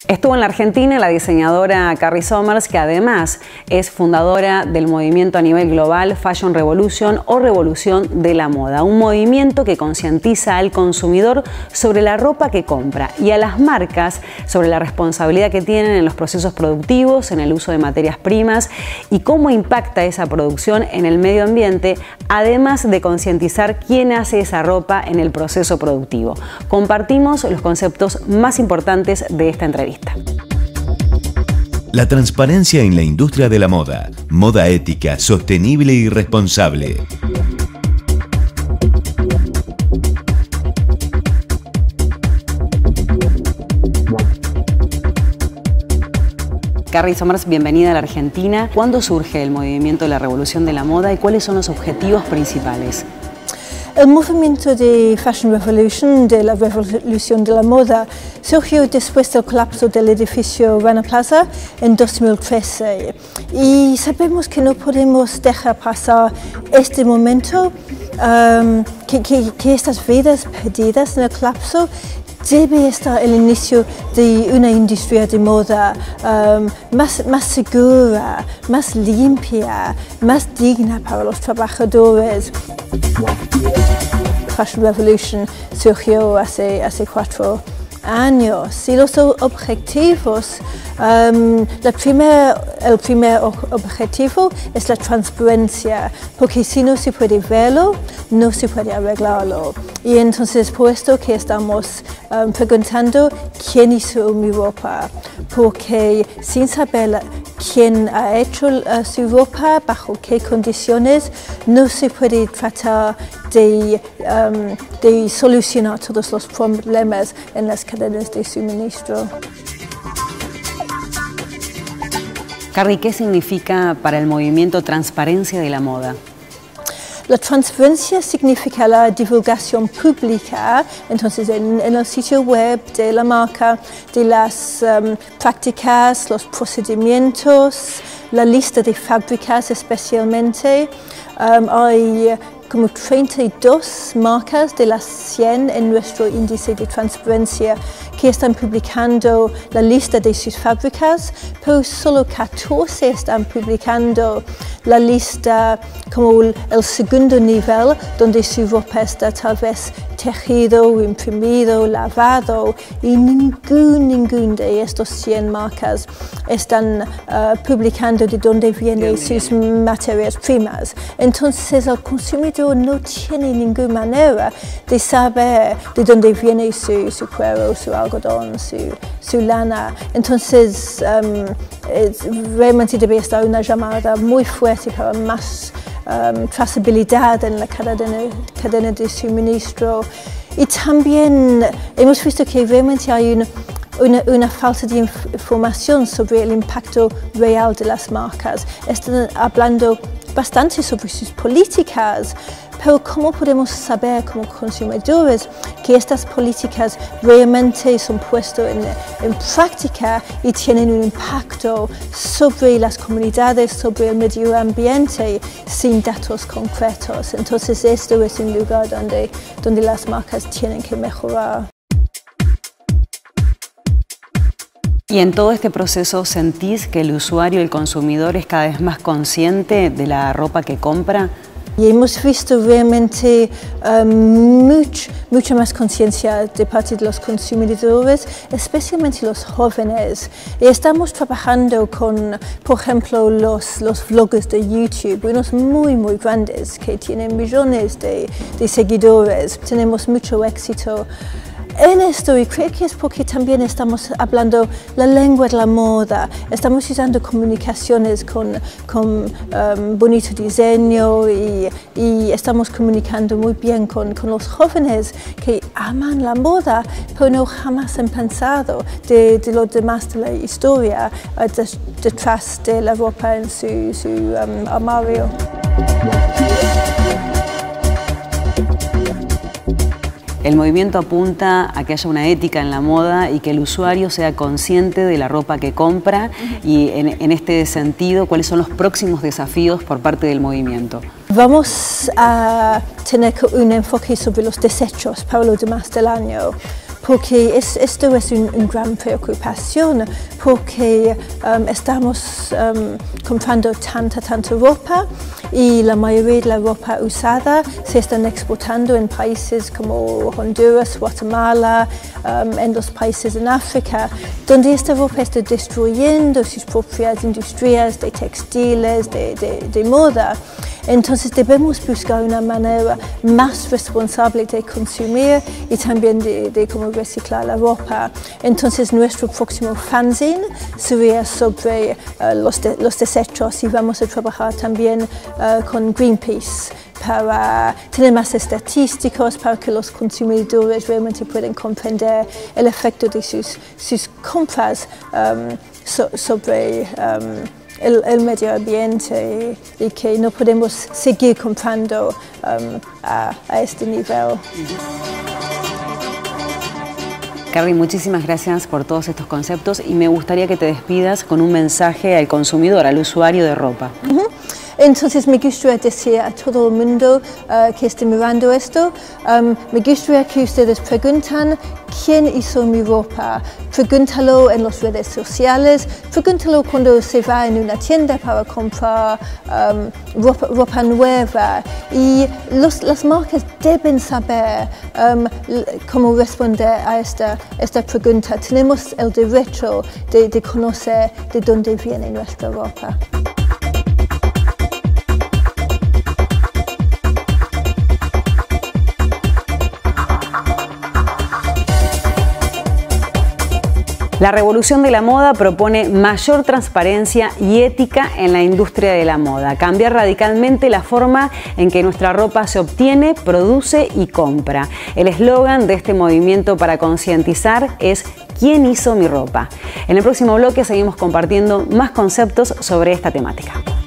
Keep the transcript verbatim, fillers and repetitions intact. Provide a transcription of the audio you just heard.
Estuvo en la Argentina la diseñadora Carrie Sommers, que además es fundadora del movimiento a nivel global Fashion Revolution o Revolución de la Moda, un movimiento que concientiza al consumidor sobre la ropa que compra y a las marcas sobre la responsabilidad que tienen en los procesos productivos, en el uso de materias primas y cómo impacta esa producción en el medio ambiente, además de concientizar quién hace esa ropa en el proceso productivo. Compartimos los conceptos más importantes de esta entrevista. La transparencia en la industria de la moda, moda ética, sostenible y responsable. Carrie Sommers, bienvenida a la Argentina. ¿Cuándo surge el movimiento de la Revolución de la Moda y cuáles son los objetivos principales? El movimiento de Fashion Revolution, de la Revolución de la Moda, surgió después del colapso del edificio Rana Plaza en dos mil trece. Y sabemos que no podemos dejar pasar este momento, um, que, que, que estas vidas perdidas en el colapso debe estar el inicio de una industria de moda um, más, más segura, más limpia, más digna para los trabajadores. Fashion Revolution surgió hace, hace cuatro años y los objetivos, um, la primer, el primer objetivo es la transparencia, porque si no se puede verlo, no se puede arreglarlo. Y entonces, puesto que estamos um, preguntando quién hizo mi ropa, porque sin saber quién ha hecho uh, su ropa, bajo qué condiciones, no se puede tratar de, um, de solucionar todos los problemas en las cadenas de suministro. Carrie, ¿qué significa para el movimiento transparencia de la moda? La transparencia significa la divulgación pública, entonces en, en el sitio web de la marca, de las um, prácticas, los procedimientos, la lista de fábricas especialmente. Um, hay como treinta y dos marcas de las cien en nuestro índice de transparencia que están publicando la lista de sus fábricas, pero solo catorce están publicando la lista como el segundo nivel, donde su ropa está tal vez tejido, imprimido, lavado, y ningún, ningún de estos cien marcas están uh, publicando de dónde vienen sus materias primas. Entonces el consumidor no tiene ninguna manera de saber de dónde viene su, su cuero, su algodón, su, su lana. Entonces um, es, realmente debe estar una llamada muy fuerte para más um, trazabilidad en la cadena, cadena de suministro. Y también hemos visto que realmente hay una, una, una falta de información sobre el impacto real de las marcas. Están hablando bastante sobre sus políticas, pero ¿cómo podemos saber como consumidores que estas políticas realmente son puestas en, en práctica y tienen un impacto sobre las comunidades, sobre el medio ambiente, sin datos concretos? Entonces esto es un lugar donde, donde las marcas tienen que mejorar. Y en todo este proceso, ¿sentís que el usuario, el consumidor, es cada vez más consciente de la ropa que compra? Y hemos visto realmente um, much, mucha más conciencia de parte de los consumidores, especialmente los jóvenes. Y estamos trabajando con, por ejemplo, los, los vloggers de YouTube, unos muy, muy grandes que tienen millones de, de seguidores. Tenemos mucho éxito en esto, y creo que es porque también estamos hablando la lengua de la moda, estamos usando comunicaciones con, con um, bonito diseño y, y estamos comunicando muy bien con, con los jóvenes que aman la moda, pero no jamás han pensado de, de lo demás de la historia uh, de, detrás de la ropa en su, su um, armario. El movimiento apunta a que haya una ética en la moda y que el usuario sea consciente de la ropa que compra, y en, en este sentido, ¿cuáles son los próximos desafíos por parte del movimiento? Vamos a tener un enfoque sobre los desechos para lo demás del año, porque es, esto es una un gran preocupación, porque um, estamos um, comprando tanta, tanta ropa y la mayoría de la ropa usada se están exportando en países como Honduras, Guatemala, um, en los países en África, donde esta ropa está destruyendo sus propias industrias de textiles, de, de, de moda. Entonces debemos buscar una manera más responsable de consumir y también de, de cómo reciclar la ropa. Entonces nuestro próximo fanzine sería sobre uh, los, de, los desechos y vamos a trabajar también uh, con Greenpeace para tener más estadísticos, para que los consumidores realmente puedan comprender el efecto de sus, sus compras um, so, sobre um, El, el medio ambiente y, y que no podemos seguir comprando um, a, a este nivel. Carrie, muchísimas gracias por todos estos conceptos y me gustaría que te despidas con un mensaje al consumidor, al usuario de ropa. Uh-huh. Entonces me gustaría decir a todo el mundo uh, que esté mirando esto, um, me gustaría que ustedes pregunten quién hizo mi ropa. Pregúntalo en las redes sociales, pregúntalo cuando se va en una tienda para comprar um, ropa, ropa nueva. Y los, las marcas deben saber um, cómo responder a esta, esta pregunta. Tenemos el derecho de, de conocer de dónde viene nuestra ropa. La revolución de la moda propone mayor transparencia y ética en la industria de la moda, cambiar radicalmente la forma en que nuestra ropa se obtiene, produce y compra. El eslogan de este movimiento para concientizar es ¿quién hizo mi ropa? En el próximo bloque seguimos compartiendo más conceptos sobre esta temática.